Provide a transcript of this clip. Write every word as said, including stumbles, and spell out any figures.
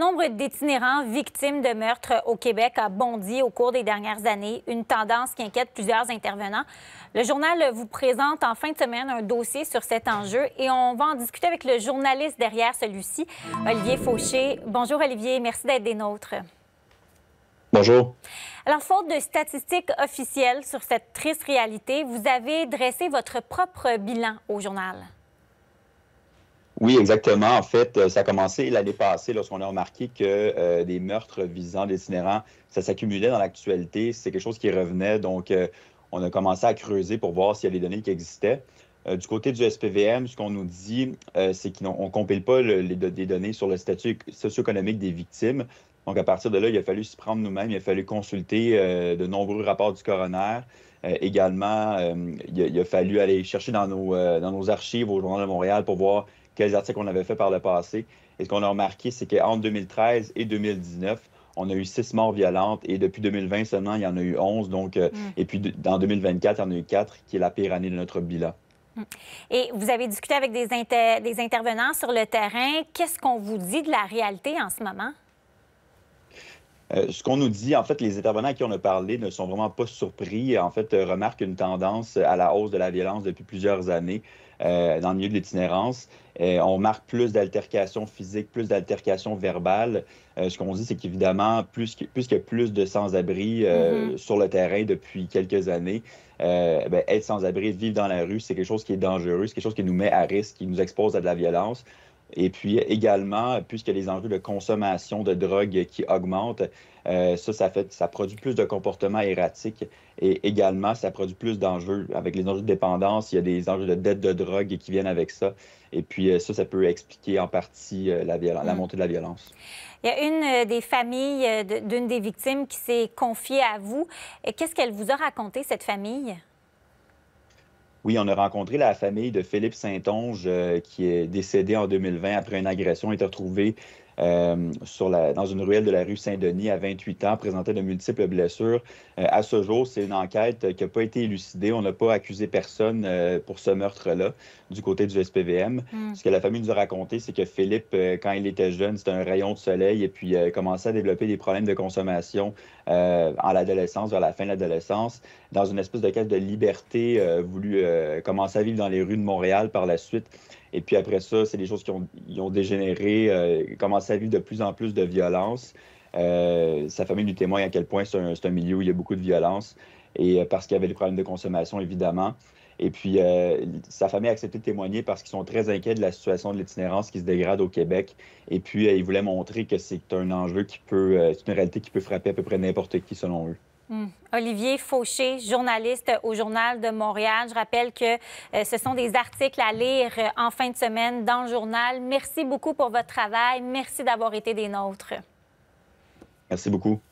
nombre d'itinérants victimes de meurtres au Québec a bondi au cours des dernières années, une tendance qui inquiète plusieurs intervenants. Le journal vous présente en fin de semaine un dossier sur cet enjeu et on va en discuter avec le journaliste derrière celui-ci, Olivier Fauché. Bonjour Olivier, merci d'être des nôtres. Bonjour. Alors, faute de statistiques officielles sur cette triste réalité, vous avez dressé votre propre bilan au journal. Oui, exactement. En fait, ça a commencé l'année passée lorsqu'on a remarqué que euh, des meurtres visant des itinérants, ça s'accumulait dans l'actualité. C'est quelque chose qui revenait. Donc, euh, on a commencé à creuser pour voir s'il y a des données qui existaient. Euh, du côté du S P V M, ce qu'on nous dit, euh, c'est qu'on ne compile pas le, les, des données sur le statut socio-économique des victimes. Donc, à partir de là, il a fallu s'y prendre nous-mêmes. Il a fallu consulter euh, de nombreux rapports du coroner. Euh, également, euh, il, a, il a fallu aller chercher dans nos, euh, dans nos archives au Journal de Montréal pour voir quels articles on avait fait par le passé. Et ce qu'on a remarqué, c'est qu'entre deux mille treize et deux mille dix-neuf, on a eu six morts violentes et depuis deux mille vingt seulement, il y en a eu onze. Donc, euh, mm. Et puis, dans deux mille vingt-quatre, il y en a eu quatre, qui est la pire année de notre bilan. Et vous avez discuté avec des, inter des intervenants sur le terrain. Qu'est-ce qu'on vous dit de la réalité en ce moment? Euh, ce qu'on nous dit, en fait, les intervenants à qui on a parlé ne sont vraiment pas surpris. En fait, euh, remarquent une tendance à la hausse de la violence depuis plusieurs années euh, dans le milieu de l'itinérance. Euh, on remarque plus d'altercations physiques, plus d'altercations verbales. Euh, ce qu'on dit, c'est qu'évidemment, plus qu'il y a plus de sans-abri euh, mm-hmm. sur le terrain depuis quelques années, euh, ben, être sans-abri, vivre dans la rue, c'est quelque chose qui est dangereux, c'est quelque chose qui nous met à risque, qui nous expose à de la violence. Et puis également, puisqu'il y a des enjeux de consommation de drogue qui augmentent, euh, ça, ça, fait, ça produit plus de comportements erratiques et également, ça produit plus d'enjeux. Avec les enjeux de dépendance, il y a des enjeux de dette de drogue qui viennent avec ça. Et puis ça, ça peut expliquer en partie la, viol- la montée de la violence. Il y a une des familles d'une des victimes qui s'est confiée à vous. Qu'est-ce qu'elle vous a raconté, cette famille? Oui, on a rencontré la famille de Philippe Saint-Onge euh, qui est décédé en deux mille vingt après une agression. Il était retrouvé euh, sur la, dans une ruelle de la rue Saint-Denis à vingt-huit ans, présentait de multiples blessures. Euh, à ce jour, c'est une enquête qui n'a pas été élucidée. On n'a pas accusé personne euh, pour ce meurtre-là du côté du S P V M. Mm. Ce que la famille nous a raconté, c'est que Philippe, euh, quand il était jeune, c'était un rayon de soleil et puis euh, commençait à développer des problèmes de consommation euh, en l'adolescence, vers la fin de l'adolescence, dans une espèce de quête de liberté, euh, voulu euh, commencer à vivre dans les rues de Montréal par la suite. Et puis après ça, c'est des choses qui ont, qui ont dégénéré, euh, commencé à vivre de plus en plus de violence. Euh, sa famille lui témoigne à quel point c'est un, c'est un milieu où il y a beaucoup de violence, et euh, parce qu'il y avait des problèmes de consommation, évidemment. Et puis, euh, sa famille a accepté de témoigner parce qu'ils sont très inquiets de la situation de l'itinérance qui se dégrade au Québec. Et puis, euh, ils voulaient montrer que c'est un enjeu qui peut, euh, c'est une réalité qui peut frapper à peu près n'importe qui, selon eux. Hum. Olivier Fauché, journaliste au Journal de Montréal. Je rappelle que euh, ce sont des articles à lire euh, en fin de semaine dans le journal. Merci beaucoup pour votre travail. Merci d'avoir été des nôtres. Merci beaucoup.